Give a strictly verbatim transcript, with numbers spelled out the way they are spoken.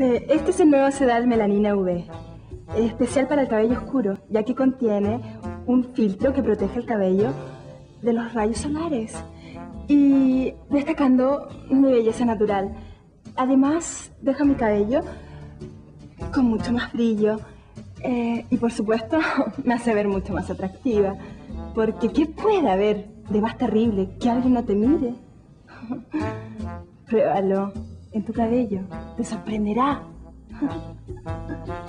Este, este es el nuevo sedal Melanina U V, especial para el cabello oscuro, ya que contiene un filtro que protege el cabello de los rayos solares y destacando mi belleza natural. Además, deja mi cabello con mucho más brillo eh, y, por supuesto, me hace ver mucho más atractiva. Porque, ¿qué puede haber de más terrible que alguien no te mire? Pruébalo en tu cabello, te sorprenderá.